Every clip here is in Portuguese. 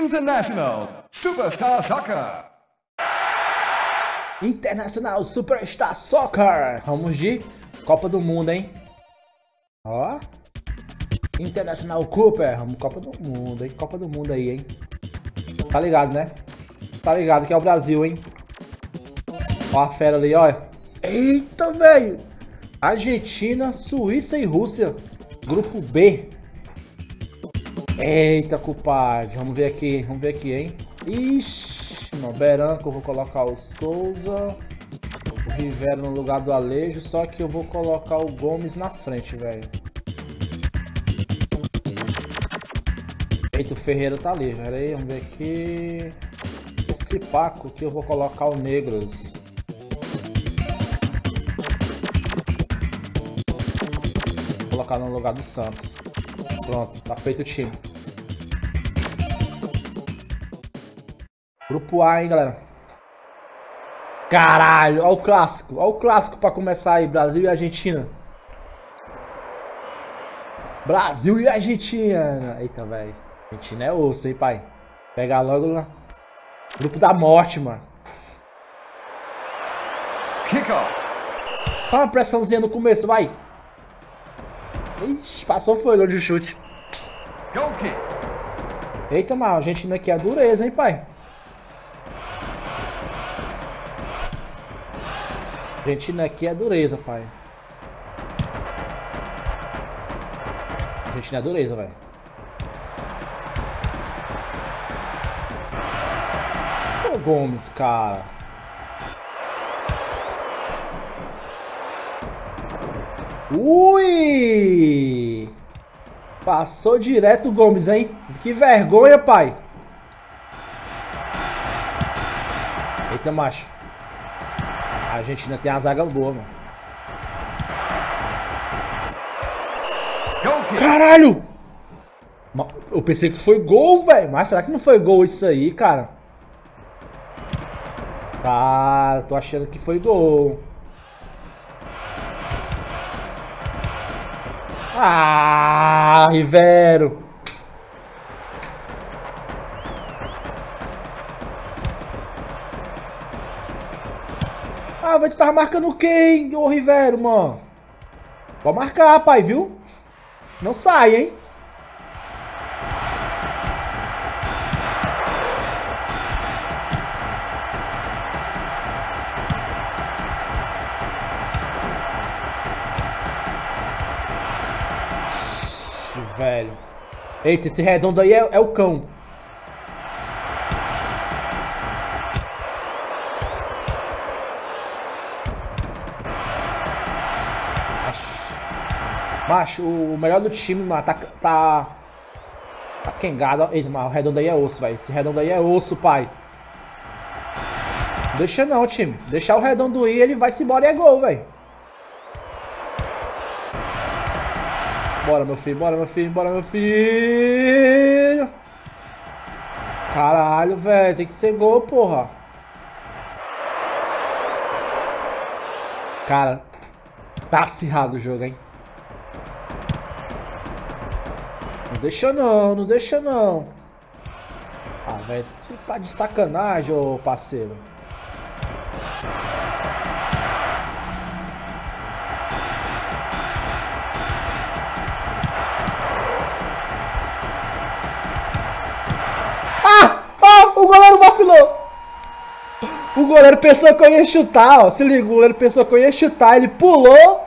International Superstar Soccer. Internacional Superstar Soccer. Vamos de Copa do Mundo, hein? Ó. International Cooper. Vamos Copa do Mundo, hein? Copa do Mundo aí, hein? Tá ligado, né? Tá ligado que é o Brasil, hein? Ó a fera ali, ó. Eita, velho. Argentina, Suíça e Rússia. Grupo B. Eita, compadre. Vamos ver aqui, hein? Ixi, no Beranco eu vou colocar o Souza. O Rivero no lugar do Alejo. Só que eu vou colocar o Gomes na frente, velho. Eita, o Ferreira tá ali. Pera aí, vamos ver aqui. Esse Paco que eu vou colocar o Negros. Vou colocar no lugar do Santos. Pronto, tá feito o time. Grupo A, hein, galera. Caralho, ó o clássico. Ó o clássico pra começar aí. Brasil e Argentina. Brasil e Argentina. Eita, velho. Argentina é osso, hein, pai. Pegar logo lá. Grupo da morte, mano. Kickoff. Só uma pressãozinha no começo, vai. Ixi, passou foi olho de chute. Goal kick. Eita, mano, a Argentina aqui é dureza, hein, pai. A Argentina aqui é dureza, pai. A Argentina é dureza, velho. Ô Gomes, cara. Ui! Passou direto o Gomes, hein? Que vergonha, pai. Eita, macho. A Argentina tem a zaga boa, mano. Caralho! Eu pensei que foi gol, velho. Mas será que não foi gol isso aí, cara? Cara, tô achando que foi gol. Ah, Rivero. Ah, vai te tava marcando quem, ô Rivero, mano? Pode marcar, pai, viu? Não sai, hein? Velho. Eita, esse redondo aí é o cão. Macho, o melhor do time, mano, tá quengado. Eita, mano, o redondo aí é osso, velho. Esse redondo aí é osso, pai. Não deixa não, time. Deixar o redondo ir, ele vai se embora e é gol, velho. Bora, meu filho, bora, meu filho, bora, meu filho. Caralho, velho, tem que ser gol, porra. Cara, tá acirrado o jogo, hein. Não deixa não, não deixa não. Ah, velho, você tá de sacanagem, ô parceiro. O goleiro vacilou. O goleiro pensou que eu ia chutar, ó. Se liga, o goleiro pensou que eu ia chutar, ele pulou.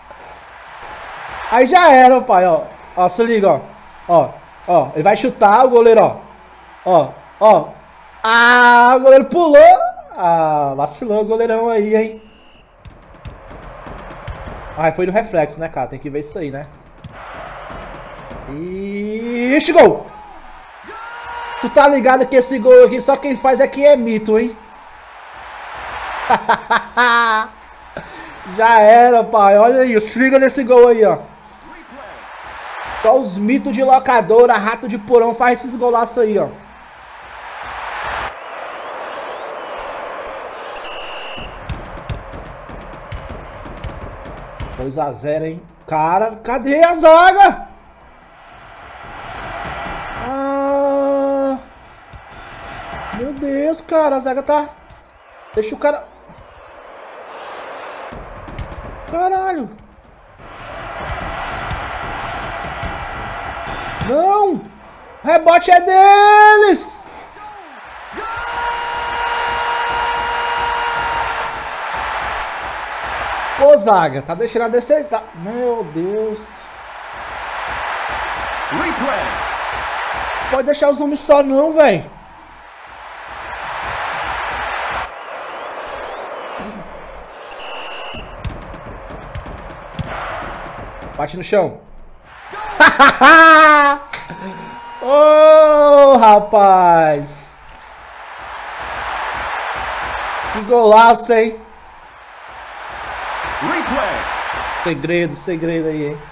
Aí já era, pai, ó. Ó, se liga, ó. Ó, ele vai chutar, o goleiro, ó. Ah, o goleiro pulou. Ah, vacilou o goleirão aí, hein. Ah, foi no reflexo, né, cara? Tem que ver isso aí, né. Ixi, gol! Tu tá ligado que esse gol aqui, só quem faz aqui é mito, hein? Já era, pai. Olha aí, se liga nesse gol aí, ó. Só os mitos de locadora, rato de porão faz esses golaços aí, ó. Dois a 0, hein? Cara, cadê a zaga? Meu Deus, cara, a zaga tá... Deixa o cara... Caralho. Não! O rebote é deles! Ô, zaga, tá deixando a descer. Tá... Meu Deus. Replay. Pode deixar os homens só não, velho. Bate no chão. Ô, rapaz. Que golaço, hein? Replay. Segredo aí, hein?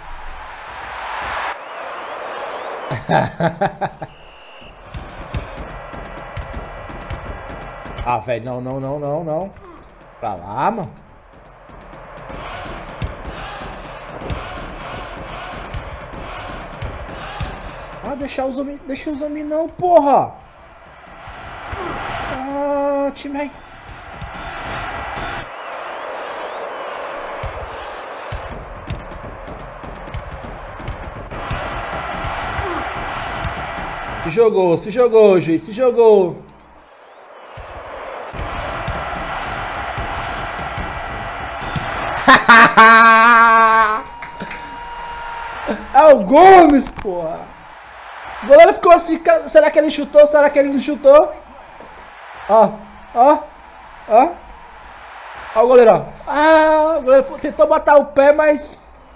Ah, velho, não. Pra lá, mano. Ah, deixa os homens não, porra. Ah, time aí. Se jogou, juiz, se jogou. É o Gomes, porra. O goleiro ficou assim, será que ele chutou? Será que ele não chutou? Ó. Ó o goleiro, ó. Ah, o goleiro tentou botar o pé, mas...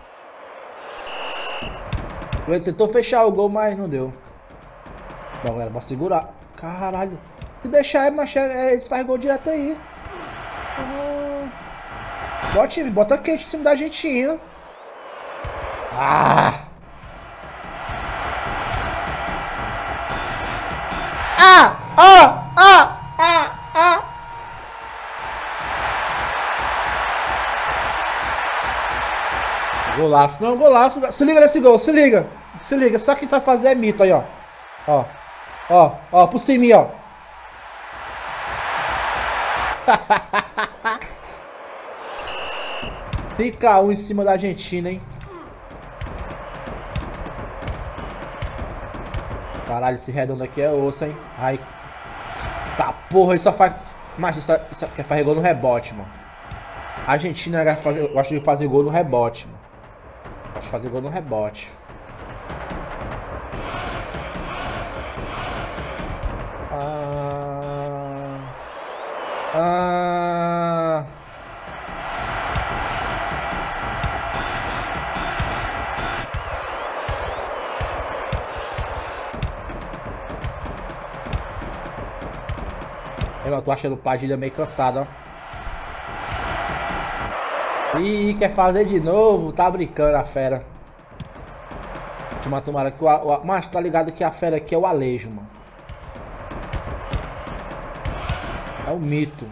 O goleiro tentou fechar o gol, mas não deu. Bom, galera, bora segurar. Caralho. Se deixar, eles fazem gol direto aí. Bota quente em cima da Argentina. Golaço, não, golaço. Se liga nesse gol, se liga. Só quem sabe fazer é mito aí, ó. Ó, por cima, ó. Fica um em cima da Argentina, hein. Caralho, esse redondo aqui é osso, hein. Ai. Tá, porra, ele só faz... Mas isso quer fazer gol no rebote, mano. A Argentina gosta de fazer gol no rebote, mano. Gosta de fazer gol no rebote. Eu tô achando o Padilha meio cansado, ó. Ih, quer fazer de novo? Tá brincando a fera. Tomara que mas tá ligado que a fera aqui é o Alejo, mano. É o mito.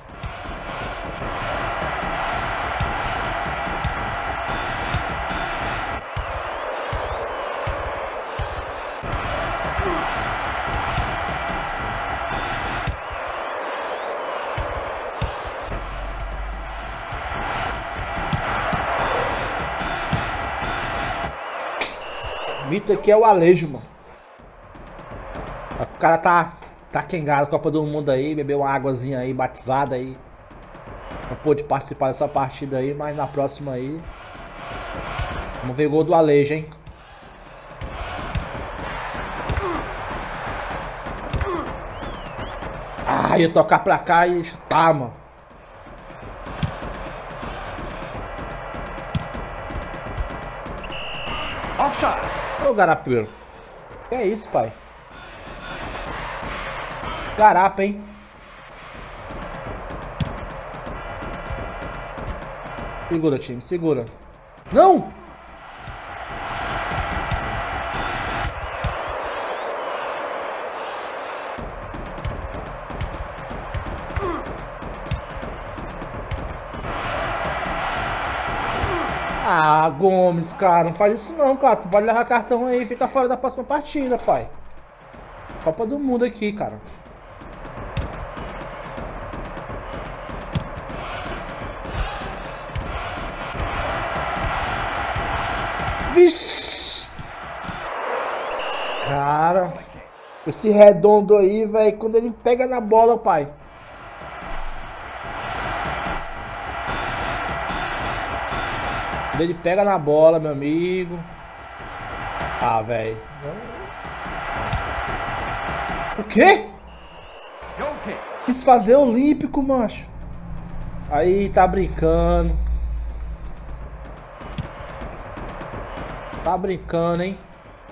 Mito aqui é o Alejo, mano. O cara tá quengado, Copa do Mundo aí, bebeu uma águazinha aí, batizada aí. Não pôde participar dessa partida aí, mas na próxima aí. Vamos ver o gol do Alejo, hein. Ah, ia tocar pra cá e chutar, mano. Offside. Ô, Garapeiro. Que é isso, pai? Garapa, hein? Segura, time, segura. Não! Ah, Gomes, cara, não faz isso não, cara. Tu pode levar cartão aí e fica fora da próxima partida, pai. Copa do Mundo aqui, cara. Vixe! Cara, esse redondo aí, velho, quando ele pega na bola, pai. Quando ele pega na bola, meu amigo. Ah, velho. O quê? Quis fazer olímpico, macho. Aí, tá brincando. Tá brincando, hein?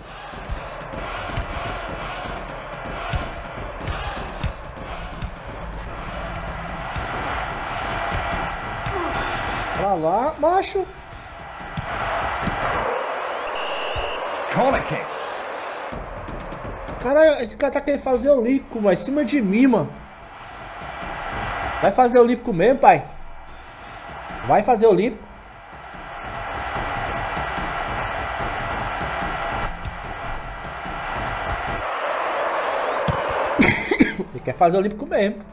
Pra lá, macho. Corner kick. Cara, esse cara tá querendo fazer olímpico, mas em cima de mim, mano. Vai fazer olímpico mesmo, pai? Vai fazer olímpico? Ele quer fazer olímpico mesmo.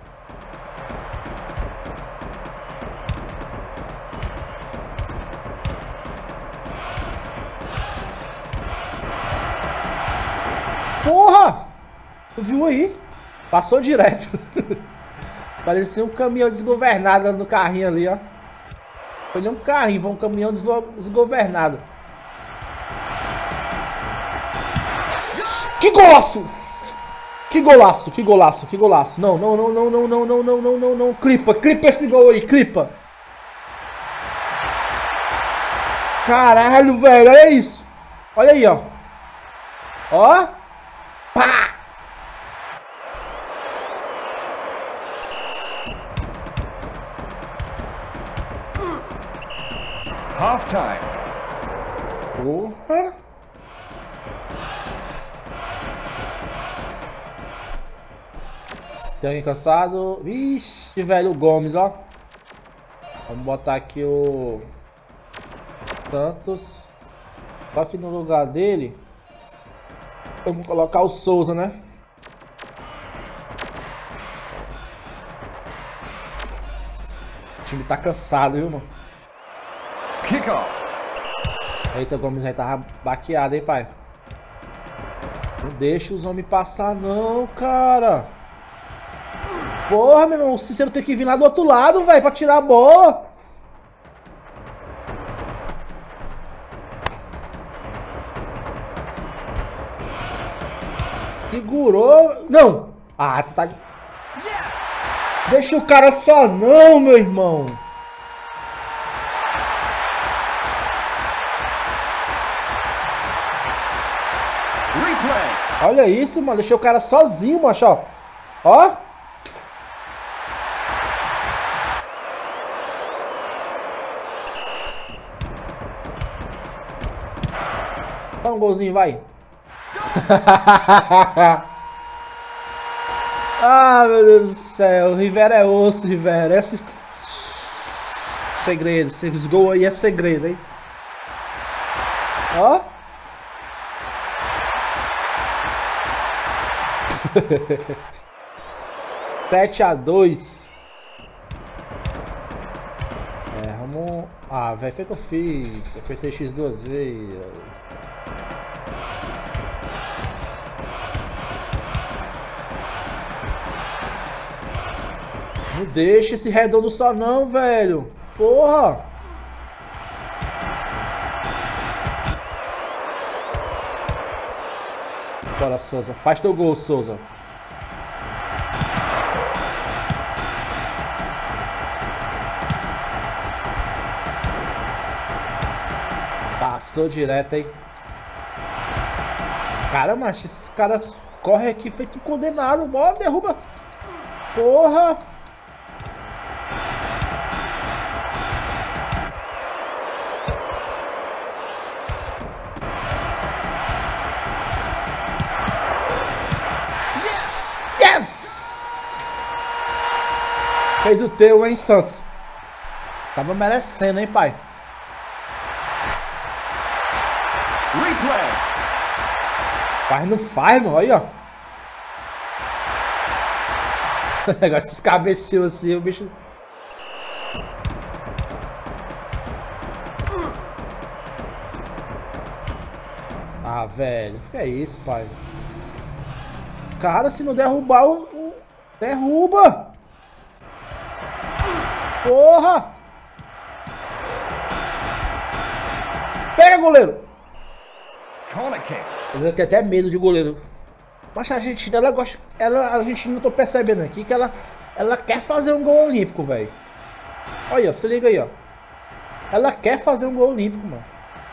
Porra! Tu viu aí? Passou direto. Parecia um caminhão desgovernado no carrinho ali, ó. Foi nem um carrinho, foi um caminhão desgovernado. Que golaço! Que golaço, que golaço, que golaço. Não, não, não, não, não, não, não, não, não, não, não. Clipa, clipa esse gol aí, clipa. Caralho, velho, olha isso. Olha aí, ó. Ó. Pá. Half time. Porra. Tem alguém cansado? Vixe, velho, o Gomes, ó. Vamos botar aqui o Santos. Só que no lugar dele, vamos colocar o Souza, né? O time tá cansado, viu, mano? Kick off. Eita, o Gomes aí tava baqueado, hein, pai? Não deixa os homens passar, não, cara. Porra, meu irmão, o Cícero tem que vir lá do outro lado, velho, pra tirar a bola. Segurou. Não. Ah, tu tá... Deixa o cara só não, meu irmão. Replay. Olha isso, mano. Deixei o cara sozinho, macho, ó. Ó. Dá um golzinho, vai. Ah, meu Deus do céu. Rivera é osso, Rivera. Esse... Segredo. Esses gols aí é segredo, hein. Ó. 7-2. É, vamos... Ah, velho, foi o que eu fiz. Eu apertei X duas vezes. Não deixa esse redondo só não, velho. Porra. Bora, Souza. Faz teu gol, Souza. Passou direto, hein? Caramba, esses caras correm aqui feito um condenado. Bora, derruba. Porra. Yes! Fez o teu, hein, Santos? Tava merecendo, hein, pai? Replay. Faz não faz, mano. Olha, ó. Agora esses cabeceos assim, o bicho... Ah, velho, que é isso, pai? Cara, se não derrubar, derruba! Porra! Pega, goleiro! Corner kick. Eu tenho até medo de goleiro. Mas a Argentina, ela gosta. A Argentina, eu tô percebendo aqui que ela quer fazer um gol olímpico, velho. Olha, se liga aí, ó. Ela quer fazer um gol olímpico, mano.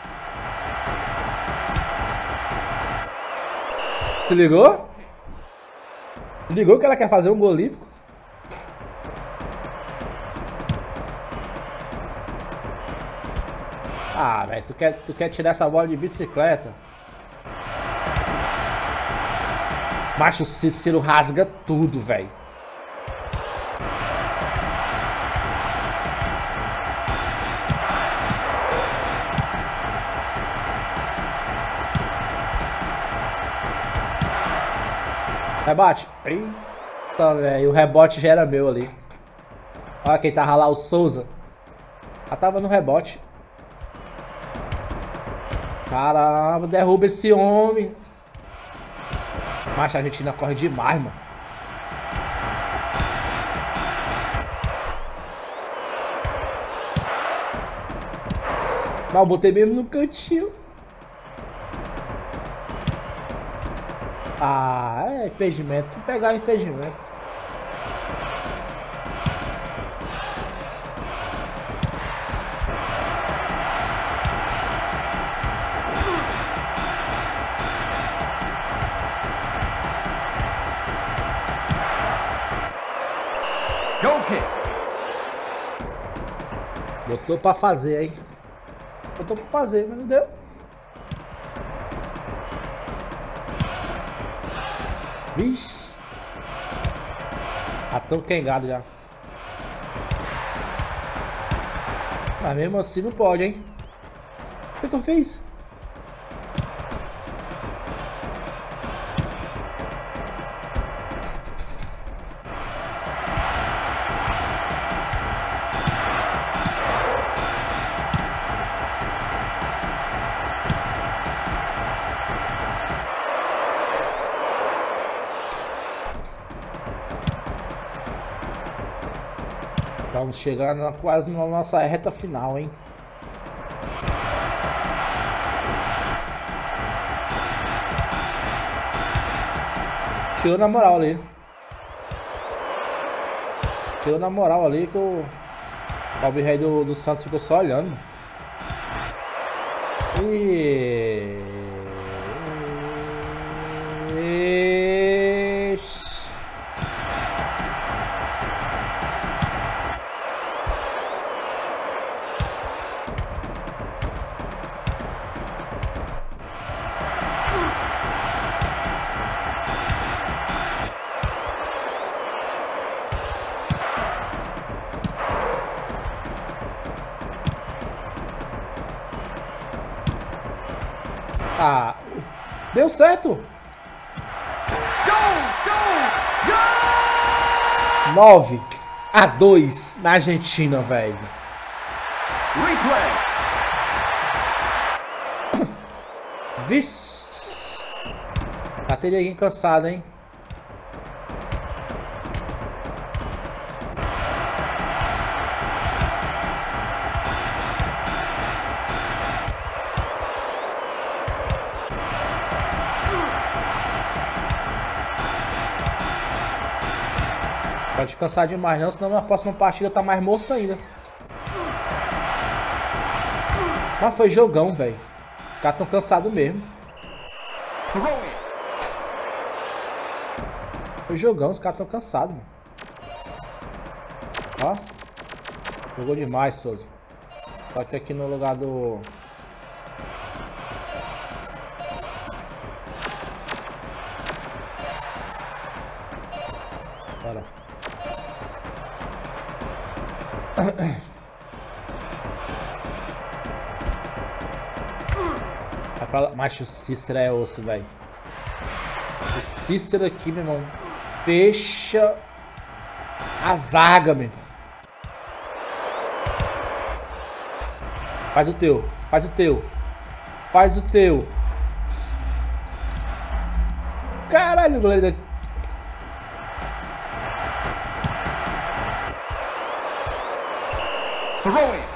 Se ligou? Se ligou que ela quer fazer um gol olímpico? Ah, velho, tu quer tirar essa bola de bicicleta? Macho, o Cícero rasga tudo, velho. Rebate. Eita, velho. O rebote já era meu ali. Olha quem tava lá, o Souza. Já tava no rebote. Caramba, derruba esse homem. Mas a Argentina corre demais, mano. Mas eu botei mesmo no cantinho. Ah, é impedimento. Se pegar impedimento. Goal kick. Botou pra fazer, hein? Botou pra fazer, mas não deu. Vixe. Tá tão quengado já. Mas mesmo assim não pode, hein? O que eu fiz? Estamos chegando quase na nossa reta final, hein? Tirou na moral ali. Tirou na moral ali que o pobre rei do Santos ficou só olhando. Ah, deu certo. Go! 9-2 na Argentina, velho. Replay. Vixe. Bateria aqui cansada, hein? Pode descansar demais não, senão na próxima partida tá mais morto ainda. Mas foi jogão, velho. Os caras tão cansados mesmo. Foi jogão, os caras tão cansados, mano. Ó. Jogou demais, Souza. Só que aqui no lugar do... Bora. Macho, o Cícero é osso, velho. O Cícero aqui, meu irmão, fecha a zaga, meu irmão. Faz o teu, faz o teu, faz o teu. Caralho, goleiro. Throw in.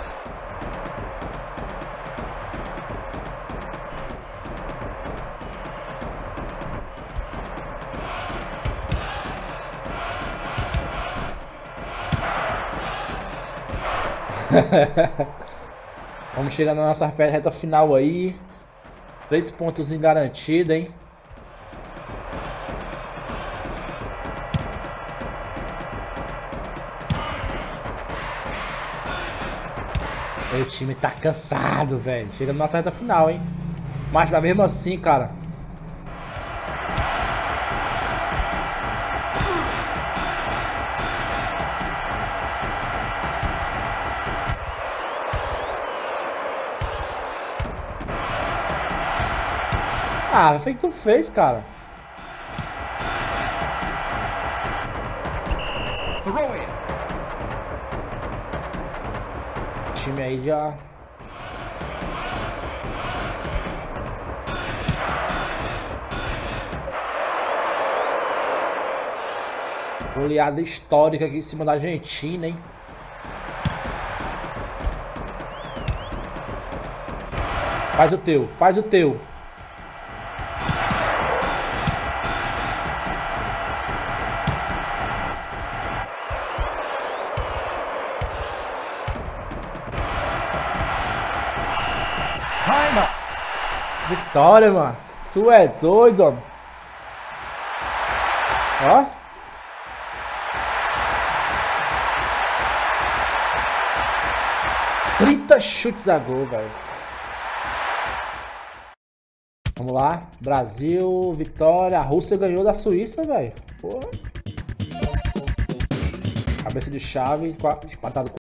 Vamos chegar na nossa reta final aí. 3 pontos garantidos, hein? O time tá cansado, velho. Chega na nossa reta final, hein? Mas mesmo assim, cara. Ah, foi o que tu fez, cara. Throw in. O time aí já... Goleada histórica aqui em cima da Argentina, hein? Faz o teu, faz o teu. Time up. Vitória, mano. Tu é doido, mano. Ó. Trinta chutes a gol, velho. Vamos lá. Brasil, vitória. A Rússia ganhou da Suíça, velho. Porra. Cabeça de chave, empatado.